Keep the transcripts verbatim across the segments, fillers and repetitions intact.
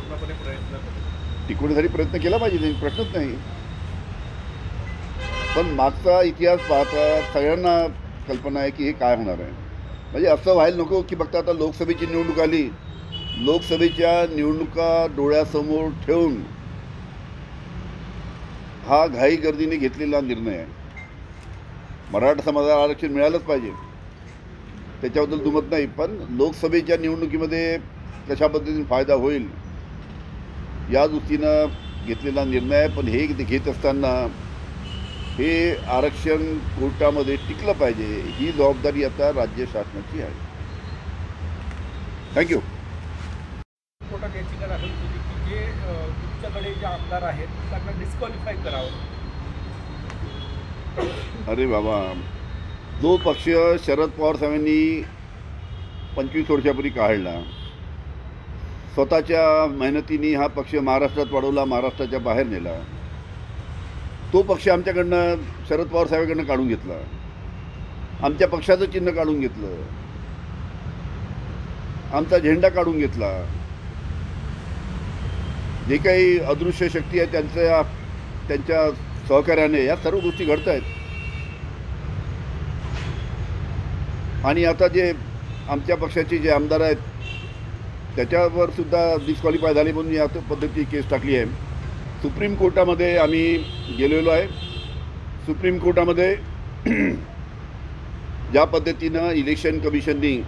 पूर्णपणे प्रयत्न करतो. टिकवण्यासाठी प्रयत्न केला पाहिजे, त्यांनी प्रश्नच नाही. पण मागचा इतिहास पाहता सगळ्यांना कल्पना आहे की हे काय होणार आहे. म्हणजे असं व्हायला नको की फक्त आता लोकसभेची निवडणूक आली, लोकसभेच्या निवडणुका डोळ्यासमोर ठेवून हा घाई गर्दीने घेतलेला निर्णय आहे. मराठा समाजाला आरक्षण मिळालंच पाहिजे, त्याच्याबद्दल दुमत नाही. पण लोकसभेच्या निवडणुकीमध्ये कशा पद्धतीने फायदा होईल या दृष्टीनं घेतलेला निर्णय आहे. पण हे घेत असताना हे आरक्षण कोर्टामध्ये टिकलं पाहिजे, ही जबाबदारी आता राज्य शासनाची आहे. थँक्यू. कोर्टात याचिका दाखल केली की जे तुमच्याकडे जे आमदार आहेत त्यांना डिस्क्वालिफाय करावं. अरे बाबा, जो पक्ष शरद पवार साहेबांनी पंचवीस वर्षापूर्वी काढला, स्वतःच्या मेहनतीने हा पक्ष महाराष्ट्रात वाढवला, महाराष्ट्राच्या बाहेर नेला, तो पक्ष आमच्याकडनं शरद पवार साहेबांकडनं काढून घेतला, आमच्या पक्षाचं चिन्ह काढून घेतलं, आमचा झेंडा काढून घेतला. जे काही अदृश्य शक्ती आहे त्यांच्या त्यांच्या सहकार्याने या सर्व गोष्टी घडत आहेत. आणि आता जे आमच्या पक्षाचे जे आमदार आहेत त्याच्यावर सुद्धा डिस्क्वालिफाय झाले म्हणून या पद्धतीची केस टाकली आहे. सुप्रीम कोर्टामध्ये आम्ही गेलेलो आहे. सुप्रीम कोर्टामध्ये ज्या पद्धतीनं इलेक्शन कमिशननी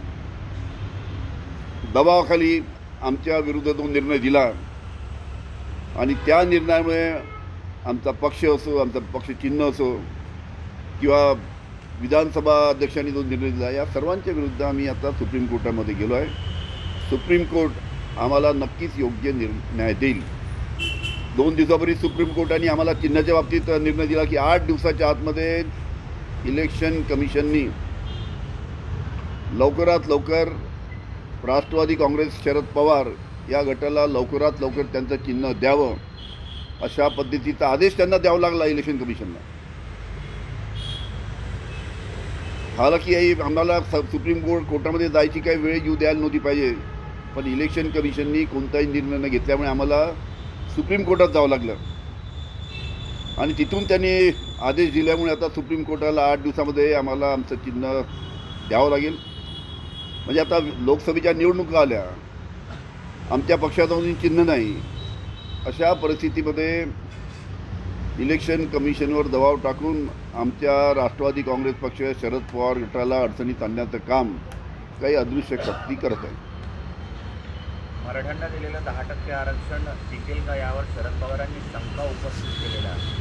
दबावाखाली आमच्या विरुद्ध तो निर्णय दिला आणि त्या निर्णयामुळे आमचा पक्ष असो, आमचा पक्ष चिन्ह असो किंवा विधानसभा अध्यक्षांनी जो निर्णय दिला, या सर्वांच्या विरुद्ध आम्ही आता सुप्रीम कोर्टामध्ये गेलो आहे. सुप्रीम कोर्ट आम्हाला नक्कीच योग्य न्याय देईल. दोन दिवसापूर्वी सुप्रीम कोर्टाने आम्हाला चिन्हाच्या बाबतीत निर्णय दिला की आठ दिवसाच्या आतमध्ये इलेक्शन कमिशननी लवकरात लवकर राष्ट्रवादी काँग्रेस शरद पवार या गटाला लवकरात लवकर त्यांचं चिन्ह द्यावं, अशा पद्धतीचा आदेश त्यांना द्यावा लागला इलेक्शन कमिशनला. हालाकी आम्हाला सुप्रीम कोर्ट कोर्टामध्ये जायची काही वेळ येऊ द्यायला नव्हती पाहिजे, पण इलेक्शन कमिशननी कोणताही निर्णय न घेतल्यामुळे आम्हाला सुप्रीम कोर्टात जावं लागलं आणि तिथून त्यांनी आदेश दिल्यामुळे आता सुप्रीम कोर्टाला आठ दिवसामध्ये आम्हाला आमचं चिन्ह द्यावं लागेल. म्हणजे आता लोकसभेच्या निवडणुका आल्या, आमच्या पक्षाचं चिन्ह नाही, अशा परिस्थितीमध्ये इलेक्शन कमिशनवर दबाव टाकून आमच्या राष्ट्रवादी काँग्रेस पक्ष शरद पवार गटाला अडचणीत आणण्याचं काम काही अदृश्य शक्ती करत आहे. मराठ्यांना दिलेलं दहा टक्के आरक्षण टिकेल का, यावर शरद पवारांनी शंका उपस्थित केलेला आहे.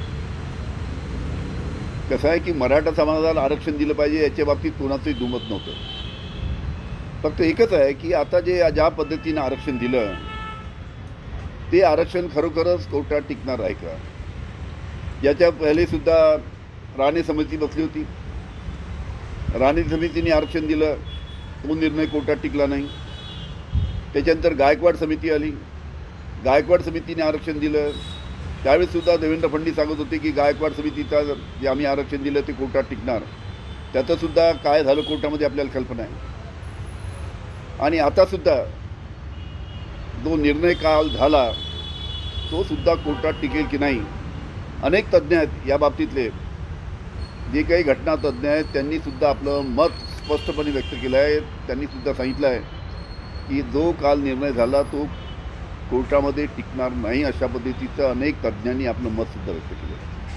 कसं आहे की मराठा समाजाला आरक्षण दिलं पाहिजे याच्या बाबतीत कोणाचंही दुमत नव्हतं. फक्त एकच आहे की आता जे ज्या पद्धतीनं आरक्षण दिलं ते आरक्षण खरोखरच कोर्टात टिकणार आहे का. याच्या पहिलेसुद्धा राणे समिती बसली होती, राणे समितीने आरक्षण दिलं, तो निर्णय कोर्टात टिकला नाही. त्याच्यानंतर गायकवाड समिती आली, गायकवाड समितीने आरक्षण दिलं, त्यावेळेससुद्धा देवेंद्र फडणवीस सांगत होते की गायकवाड समितीचा जे आम्ही आरक्षण दिलं ते कोर्टात टिकणार. त्याचंसुद्धा काय झालं कोर्टामध्ये आपल्याला कल्पना आहे. आणि आतासुद्धा जो निर्णय काल झाला तो सुद्धा कोर्टात टिकेल की नाही. अनेक तज्ज्ञ आहेत या बाबतीतले, जे काही घटना तज्ज्ञ आहेत त्यांनीसुद्धा आपलं मत स्पष्टपणे व्यक्त केलं आहे. त्यांनीसुद्धा सांगितलं आहे की जो काल निर्णय झाला तो कोर्टामध्ये टिकणार नाही, अशा पद्धतीचं अनेक तज्ज्ञांनी आपलं मतसुद्धा व्यक्त केलं.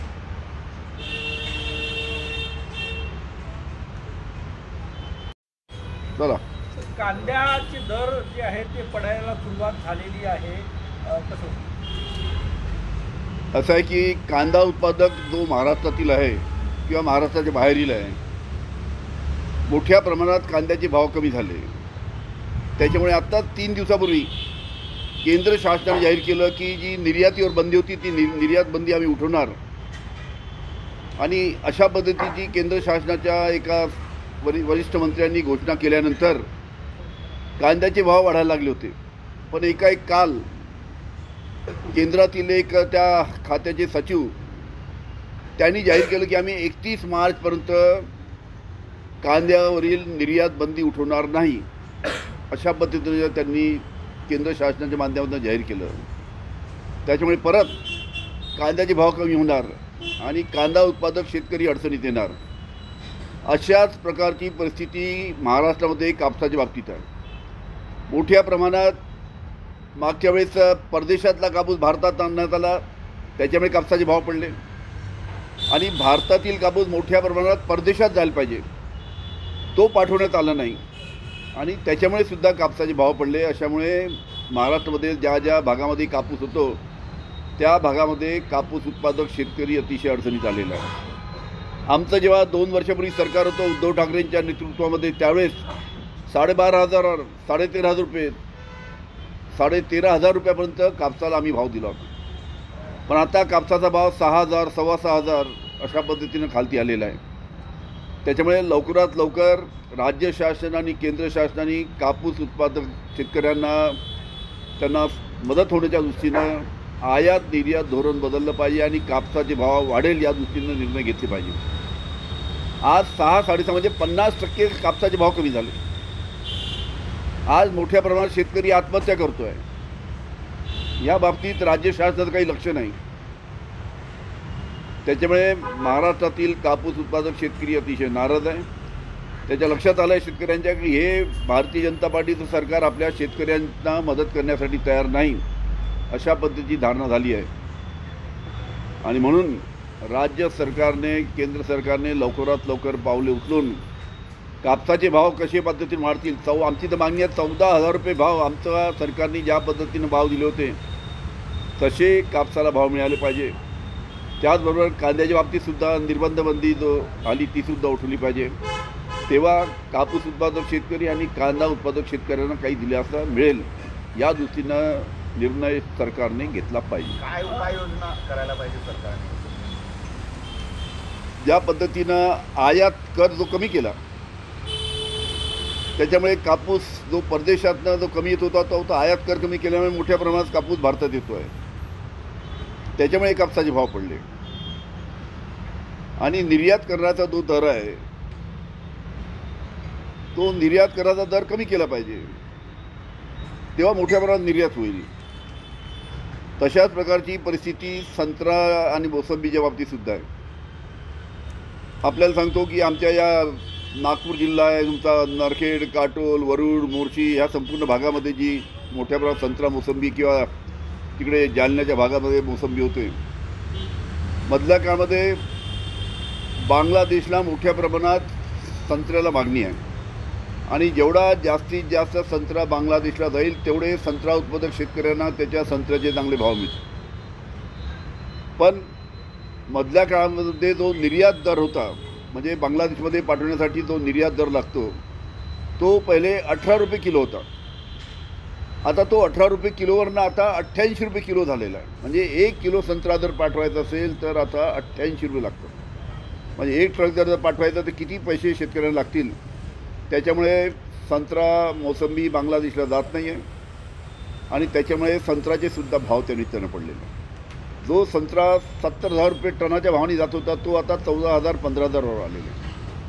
चला, कांद्याचे दर जे आहे ते पडायला सुरुवात झालेली आहे, कसं असं आहे की कांदा उत्पादक जो महाराष्ट्रातील आहे किंवा महाराष्ट्राच्या बाहेरील आहे, मोठ्या प्रमाणात कांद्याचे भाव कमी झाले. त्याच्यामुळे आत्ता तीन दिवसापूर्वी केंद्र शासनाने जाहीर केलं की जी निर्यातीवर बंदी होती ती नि निर्यात बंदी आम्ही उठवणार. आणि अशा पद्धतीची केंद्र शासनाच्या एका वरि वरिष्ठ मंत्र्यांनी घोषणा केल्यानंतर कांद्याचे भाव वाढायला लागले होते. पण एकाएक काल केंद्रातील एक त्या खात्याचे सचिव त्यांनी जाहीर केलं की आम्ही एकतीस मार्चपर्यंत कांद्यावरील निर्यात बंदी उठवणार नाही, अशा पद्धतीने त्यांनी केंद्र शासनाच्या माध्यमातून जाहीर केलं. त्याच्यामुळे परत कांद्याचे भाव कमी होणार आणि कांदा उत्पादक शेतकरी अडचणीत येणार. अशाच प्रकारची परिस्थिती महाराष्ट्रामध्ये कापसाच्या बाबतीत आहे. मोठ्या प्रमाणात मागच्या वेळेस परदेशातला कापूस भारतात आणण्यात आला, त्याच्यामुळे कापसाचे भाव पडले आणि भारतातील कापूस मोठ्या प्रमाणात परदेशात जायला पाहिजे तो पाठवण्यात आला नाही आणि त्याच्यामुळे सुद्धा कापसाचे भाव पडले. अशामुळे महाराष्ट्रामध्ये ज्या ज्या भागामध्ये कापूस होतो त्या भागामध्ये कापूस उत्पादक शेतकरी अतिशय अडचणीत आलेला आहे. आमचं जेव्हा दोन वर्षापूर्वी सरकार होतं उद्धव ठाकरेंच्या नेतृत्वामध्ये, त्यावेळेस साडेबारा हजार साडेतेरा हजार रुपये साडेतेरा हजार रुपयापर्यंत कापसाला आम्ही भाव दिला होता. पण आता कापसाचा भाव सहा हजार सव्वा सहा हजार अशा पद्धतीनं खालती आलेला आहे. त्याच्यामुळे लवकरात लवकर राज्य शासन आणि केंद्र शासनाने कापूस उत्पादक शेतकऱ्यांना त्यांना मदत होण्याच्या दृष्टीनं आयात निर्यात धोरण बदललं पाहिजे आणि कापसाचे भाव वाढेल या दृष्टीनं निर्णय घेतले पाहिजे. आज सहा साडेसहा म्हणजे पन्नास टक्के कापसाचे भाव कमी झाले. आज मोठ्या प्रमाणात शेतकरी आत्महत्या करतो आहे. या बाबतीत राज्य शासनाचं काही लक्ष नाही. त्याच्यामुळे महाराष्ट्रातील कापूस उत्पादक शेतकरी अतिशय नाराज आहे. त्याच्या लक्षात आलं आहे शेतकऱ्यांच्या की हे भारतीय जनता पार्टीचं सरकार आपल्या शेतकऱ्यांना मदत करण्यासाठी तयार नाही अशा पद्धतीची धारणा झाली आहे. आणि म्हणून राज्य सरकारने केंद्र सरकारने लवकरात लवकर पावले उचलून कापसाचे भाव कशा पद्धतीने वाढतील. चौ आमची तर मागणी आहे चौदा हजार रुपये भाव. आमच्या सरकारने ज्या पद्धतीनं भाव दिले होते तसे कापसाला भाव मिळाले पाहिजे. त्याचबरोबर कांद्याच्या बाबतीतसुद्धा निर्बंधबंदी जो आली तीसुद्धा उठवली पाहिजे. तेव्हा कापूस उत्पादक शेतकरी आणि कांदा उत्पादक शेतकऱ्यांना काही दिलासा मिळेल या दृष्टीनं निर्णय सरकारने घेतला पाहिजे. काय उपाययोजना करायला पाहिजे सरकारने? ज्या पद्धतीनं आयात कर जो कमी केला त्याच्यामुळे कापूस जो परदेशातनं जो कमी येत होता तो तो आयात कर कमी केल्यामुळे मोठ्या प्रमाणात कापूस भारतात येतो आहे. त्याच्यामुळे कापसाचे भाव पडले आणि निर्यात करण्याचा जो दर आहे तो निर्यात कराचा दर कमी केला पाहिजे, तेव्हा मोठ्या प्रमाणात निर्यात होईल. तशाच प्रकारची परिस्थिती संत्रा आणि मोसंबीच्या बाबतीतसुद्धा आहे. आपल्याला सांगतो की आमच्या या नागपूर जिल्हा आहे तुमचा, नरखेड, काटोल, वरुड, मोर्शी ह्या संपूर्ण भागामध्ये जी मोठ्या प्रमाणात संत्रा मोसंबी किंवा तिकडे जालन्याच्या भागामध्ये मोसंबी होते, मधल्या काळामध्ये बांगलादेशला मोठ्या प्रमाणात संत्र्याला मागणी आहे आणि जेवढा जास्तीत जास्त संत्रा बांगलादेशला जाईल तेवढे संत्रा उत्पादक शेतकऱ्यांना त्याच्या संत्र्याचे चांगले भाव मिळतील. पण मधल्या काळामध्ये जो निर्यात दर होता म्हणजे बांगलादेशमध्ये पाठवण्यासाठी जो निर्यात दर लागतो तो पहिले अठरा रुपये किलो होता. आता तो अठरा रुपये किलोवरनं आता अठ्ठ्याऐंशी रुपये किलो झालेला आहे. म्हणजे एक किलो संत्रा जर पाठवायचा असेल तर आता अठ्ठ्याऐंशी रुपये लागतात. म्हणजे एक ट्रक जर पाठवायचा तर किती पैसे शेतकऱ्यांना लागतील. त्याच्यामुळे संत्रा मोसंबी बांगलादेशला जात नाही आहे आणि त्याच्यामुळे संत्र्याचे सुद्धा भाव त्या निमित्तानं पडलेले आहे. जो संत्रा सत्तर हजार रुपये टनाच्या भावाने जात होता तो आता चौदा हजार पंधरा हजारवर आलेला आहे.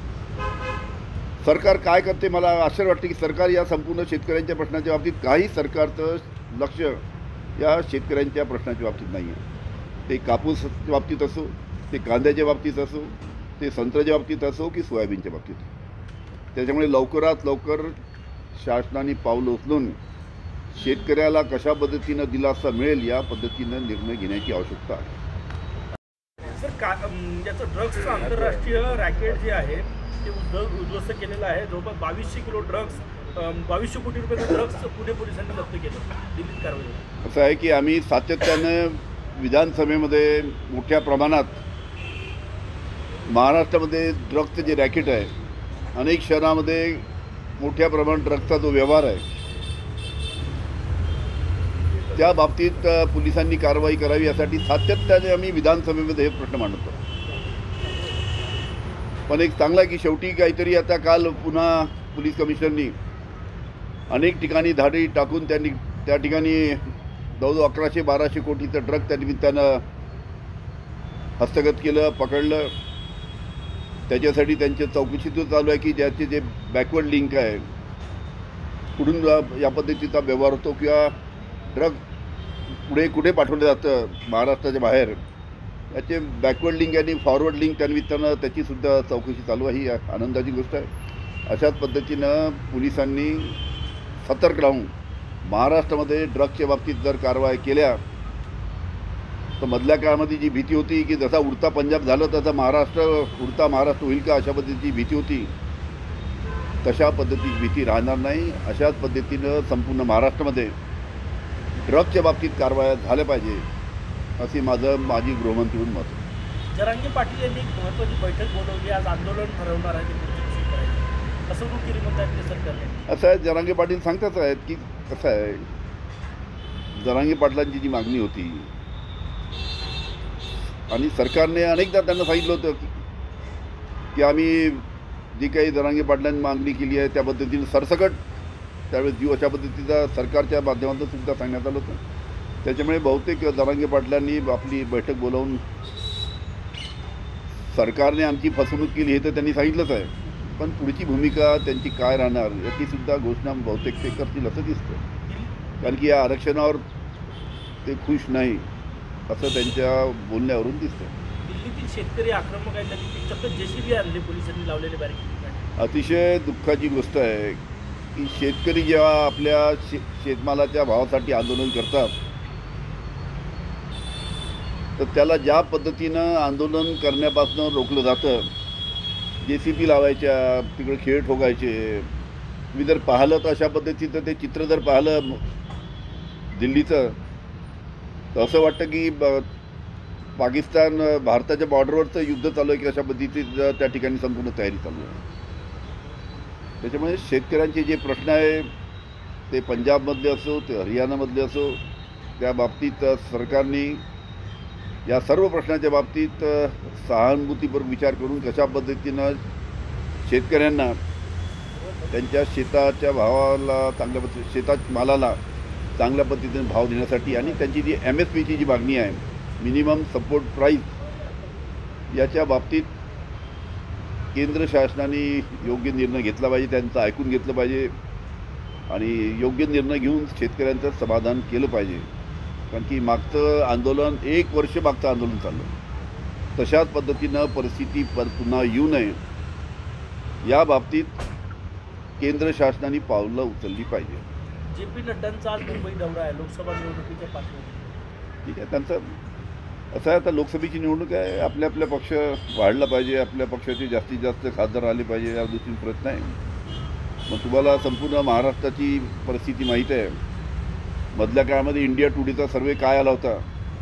सरकार काय करते मला आश्चर्य वाटते की सरकार या संपूर्ण शेतकऱ्यांच्या प्रश्नाच्या बाबतीत काही सरकारचं लक्ष या शेतकऱ्यांच्या प्रश्नाच्या बाबतीत नाही आहे. ते कापूसच्या बाबतीत असो, ते कांद्याच्या बाबतीत असो, ते संत्र्याच्या बाबतीत असो की सोयाबीनच्या बाबतीत. त्याच्यामुळे लवकरात लवकर शासनाने पावलं उचलून शेतकऱ्याला कशा पद्धतीनं दिलासा मिळेल या पद्धतीनं निर्णय घेण्याची आवश्यकता आहे. सर का याचं ड्रग्सचं आंतरराष्ट्रीय रॅकेट जे आहे ते उद्योग उद्ध्वस्त केलेलं आहे. जवळपास बावीसशे किलो ड्रग्स बावीसशे कोटी रुपयाचं ड्रग्स पुणे पोलिसांनी जप्त केलं. दिल्लीत कारवाई. असं आहे की आम्ही सातत्यानं विधानसभेमध्ये मोठ्या प्रमाणात महाराष्ट्रामध्ये ड्रग्सचं जे रॅकेट आहे, अनेक शहरामध्ये मोठ्या प्रमाणात ड्रग्सचा जो व्यवहार आहे त्या बाबतीत पोलिसांनी कारवाई करावी यासाठी सातत्याने आम्ही विधानसभेमध्ये हे प्रश्न मांडतो. पण एक चांगला की शेवटी काहीतरी आता काल पुन्हा पोलीस कमिशनरनी अनेक ठिकाणी धाडी टाकून त्यांनी त्या ठिकाणी जवळजवळ अकराशे बाराशे कोटीचं ड्रग त्या निमित्तानं हस्तगत केलं, पकडलं. त्याच्यासाठी त्यांच्या चौकशी तो चालू आहे की ज्याचे जे बॅकवर्ड लिंक आहे कुठून या पद्धतीचा व्यवहार होतो किंवा ड्रग पुढे कुठे पाठवलं जातं महाराष्ट्राच्या बाहेर, याचे बॅकवर्ड लिंक आणि फॉरवर्ड लिंक त्यानिमित्तानं त्याचीसुद्धा चौकशी चालू आहे. ही आनंदाची गोष्ट आहे. अशाच पद्धतीनं पोलिसांनी सतर्क राहून महाराष्ट्रामध्ये ड्रग्सच्या बाबतीत जर कारवाई केल्या तर मधल्या काळामध्ये जी भीती होती की जसा उडता पंजाब झालं तसा महाराष्ट्र उडता महाराष्ट्र होईल का, अशा पद्धतीची भीती होती, तशा पद्धतीची भीती राहणार नाही. अशाच पद्धतीनं संपूर्ण महाराष्ट्रामध्ये ड्रग्सच्या बाबतीत कारवाया झाल्या पाहिजे असे माझं माजी गृहमंत्री म्हणून मत आहे. जरांगे पाटील यांनी एक महत्त्वाची बैठक बोलवली. आज आंदोलन ठरवणार आहे की पुढची कशी करायची, असं तू केली म्हणतात ते सरकारने. असं आहे, जरांगे पाटील सांगताच आहेत की कसं आहे, जरांगे पाटलांची जी मागणी होती आणि सरकारने अनेकदा त्यांना सांगितलं होतं की की आम्ही जी काही जरांगे पाटलांनी मागणी केली आहे त्या पद्धतीने सरसकट त्यावेळेस जीव अशा पद्धतीचा सरकारच्या माध्यमातून सुद्धा सांगण्यात आलं होतं. त्याच्यामुळे बहुतेक जरांगे पाटलांनी आपली बैठक बोलावून सरकारने आमची फसवणूक केली हे तर त्यांनी सांगितलंच आहे, पण पुढची भूमिका त्यांची काय राहणार याचीसुद्धा घोषणा बहुतेक ते करतील असं दिसतं. कारण की या आरक्षणावर ते खुश नाही असं त्यांच्या बोलण्यावरून दिसतं. दिल्लीतील शेतकरी आक्रमक आहेत, त्यांनी चक्क जेसीबी आणले पोलिसांनी लावलेले बॅरिकेड. अतिशय दुःखाची गोष्ट आहे की शेतकरी जेव्हा आपल्या शे शेतमालाच्या भावासाठी आंदोलन करतात तर त्याला ज्या पद्धतीनं आंदोलन करण्यापासून रोखलं जातं, जे सी बी लावायच्या, तिकडे खेळ ठोकायचे. मी जर पाहिलं तर अशा पद्धतीचं ते चित्र जर पाहिलं दिल्लीचं तर असं वाटतं की ब पाकिस्तान भारताच्या बॉर्डरवरचं युद्ध चालू आहे की अशा पद्धतीचं त्या ठिकाणी संपूर्ण तयारी चालू आहे. त्याच्यामुळे शेतकऱ्यांचे जे प्रश्न आहे ते पंजाबमधले असो ते हरियाणामधले असो, त्या बाबतीत सरकारने या सर्व प्रश्नाच्या बाबतीत सहानुभूतीपूर्वक विचार करून कशा पद्धतीनं शेतकऱ्यांना त्यांच्या शेताच्या भावाला चांगल्या पद्धती शेतात मालाला चांगल्या पद्धतीने भाव देण्यासाठी आणि त्यांची जी एम एस पीची जी मागणी आहे, मिनिमम सपोर्ट प्राईस, याच्या बाबतीत केंद्र शासनाने योग्य निर्णय घेतला पाहिजे, त्यांचं ऐकून घेतलं पाहिजे आणि योग्य निर्णय घेऊन शेतकऱ्यांचं समाधान केलं पाहिजे. कारण की मागचं आंदोलन एक वर्ष मागचं आंदोलन चाललं, तशाच पद्धतीनं परिस्थिती पर पुन्हा येऊ नये या बाबतीत केंद्र शासनाने पावलं उचलली पाहिजे. जे पी नड्डांचा आज मुंबई दौरा आहे लोकसभा निवडणुकीच्या पार्श्वभूमीवर. ठीक आहे, त्यांचं असं आहे आता लोकसभेची निवडणूक आहे, आपल्या आपल्या पक्ष वाढला पाहिजे, आपल्या पक्षाचे जास्तीत जास्त खासदार आले पाहिजे या दृष्टीने प्रयत्न आहे. मग तुम्हाला संपूर्ण महाराष्ट्राची परिस्थिती माहीत आहे. मधल्या काळामध्ये इंडिया टुडेचा सर्वे काय आला होता.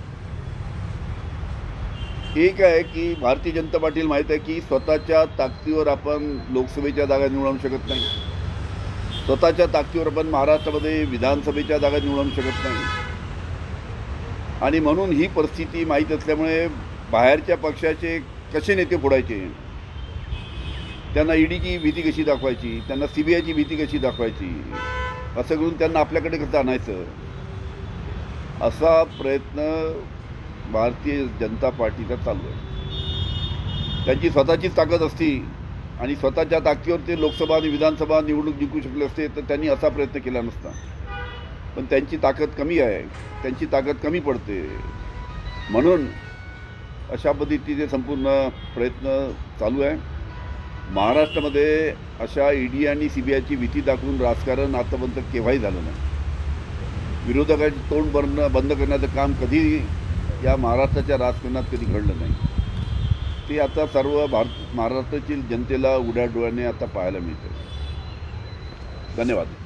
एक आहे की भारतीय जनता पार्टीला माहीत आहे की स्वतःच्या ताकदीवर आपण लोकसभेच्या जागा निवडून शकत नाही, स्वतःच्या ताकदीवर आपण महाराष्ट्रामध्ये विधानसभेच्या जागा निवडून शकत नाही. आणि म्हणून ही परिस्थिती माहीत असल्यामुळे बाहेरच्या पक्षाचे कसे नेते फोडायचे, त्यांना ईडीची भीती कशी दाखवायची, त्यांना सी बी आयची भीती कशी दाखवायची, असं करून त्यांना आपल्याकडे कसं आणायचं, असा प्रयत्न भारतीय जनता पार्टीचा चालू आहे. त्यांची स्वतःचीच ताकद असती आणि स्वतःच्या ताकदीवर ते लोकसभा आणि विधानसभा निवडणूक जिंकू शकले असते तर त्यांनी असा प्रयत्न केला नसता. पण त्यांची ताकद कमी आहे, त्यांची ताकद कमी पडते, म्हणून अशा पद्धतीचे संपूर्ण प्रयत्न चालू आहे. महाराष्ट्रामध्ये अशा ईडी आणि सी बी आयची भीती दाखवून राजकारण आतापर्यंत केव्हाही झालं नाही. विरोधकांची तोंड बंद बंद करण्याचं काम कधी या महाराष्ट्राच्या राजकारणात कधी घडलं नाही. ते आता सर्व भारत महाराष्ट्रातील जनतेला उघड्या डोळ्याने आता पाहायला मिळतं. धन्यवाद.